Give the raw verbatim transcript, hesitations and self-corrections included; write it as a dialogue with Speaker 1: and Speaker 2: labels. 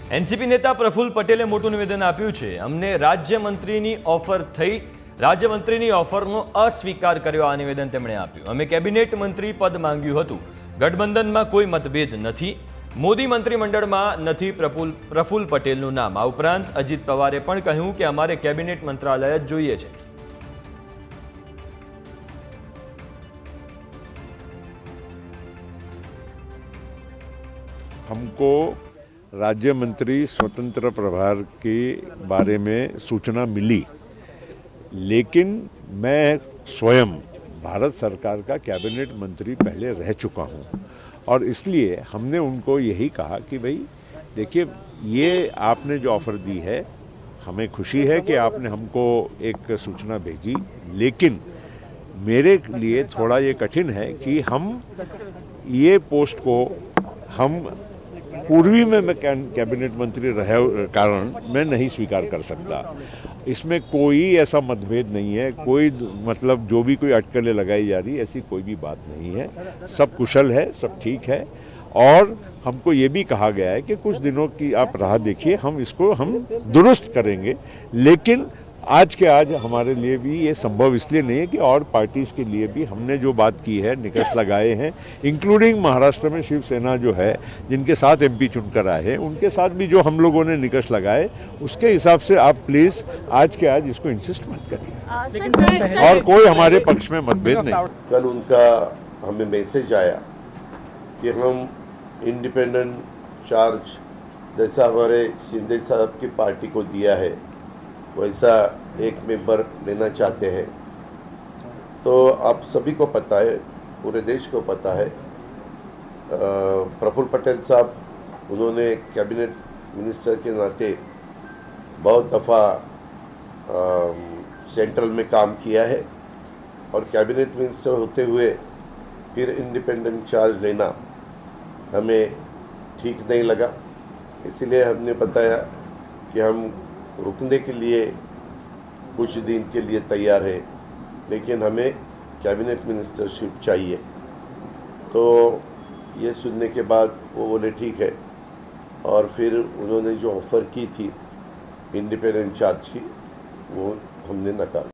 Speaker 1: NCP નેતા પ્રફુલ્લ પટેલે મોટું નિવેદન આપ્યું છે। અમને રાજ્યમંત્રીની ઓફર થઈ, રાજ્યમંત્રીની ઓફરનો અસ્વીકાર કર્યો આ નિવેદન તેમણે આપ્યું। અમે કેબિનેટ મંત્રી પદ માંગ્યું હતું। ગઠબંધનમાં કોઈ મતભેદ નથી। મોદી મંત્રીમંડળમાં નથી પ્રફુલ્લ પ્રફુલ્લ પટેલનું નામ। આ ઉપરાંત અજીત પવારે પણ કહ્યું કે અમારે કેબિનેટ મંત્રાલય જ જોઈએ છે।
Speaker 2: हमको राज्य मंत्री स्वतंत्र प्रभार के बारे में सूचना मिली, लेकिन मैं स्वयं भारत सरकार का कैबिनेट मंत्री पहले रह चुका हूं और इसलिए हमने उनको यही कहा कि भाई देखिए, ये आपने जो ऑफ़र दी है, हमें खुशी है कि आपने हमको एक सूचना भेजी, लेकिन मेरे लिए थोड़ा ये कठिन है कि हम ये पोस्ट को हम पूर्वी में मैं कैबिनेट मंत्री रहे कारण मैं नहीं स्वीकार कर सकता। इसमें कोई ऐसा मतभेद नहीं है, कोई मतलब जो भी कोई अटकलें लगाई जा रही ऐसी कोई भी बात नहीं है। सब कुशल है, सब ठीक है और हमको ये भी कहा गया है कि कुछ दिनों की आप राह देखिए, हम इसको हम दुरुस्त करेंगे। लेकिन आज के आज हमारे लिए भी ये संभव इसलिए नहीं है कि और पार्टीज़ के लिए भी हमने जो बात की है, निकष लगाए हैं, इंक्लूडिंग महाराष्ट्र में शिवसेना जो है, जिनके साथ एमपी चुनकर आए हैं, उनके साथ भी जो हम लोगों ने निकष लगाए, उसके हिसाब से आप प्लीज़ आज के आज इसको इंसिस्ट मत करिए और कोई हमारे पक्ष में मतभेद नहीं।
Speaker 3: कल उनका हमें मैसेज आया कि हम इंडिपेंडेंट चार्ज जैसा हमारे शिंदे साहब की पार्टी को दिया है वैसा एक मेंबर लेना चाहते हैं। तो आप सभी को पता है, पूरे देश को पता है, प्रफुल्ल पटेल साहब उन्होंने कैबिनेट मिनिस्टर के नाते बहुत दफ़ा सेंट्रल में काम किया है और कैबिनेट मिनिस्टर होते हुए फिर इंडिपेंडेंट चार्ज लेना हमें ठीक नहीं लगा। इसीलिए हमने बताया कि हम रुकने के लिए कुछ दिन के लिए तैयार है, लेकिन हमें कैबिनेट मिनिस्टरशिप चाहिए। तो ये सुनने के बाद वो बोले ठीक है, और फिर उन्होंने जो ऑफ़र की थी इंडिपेंडेंट चार्ज की वो हमने नकार।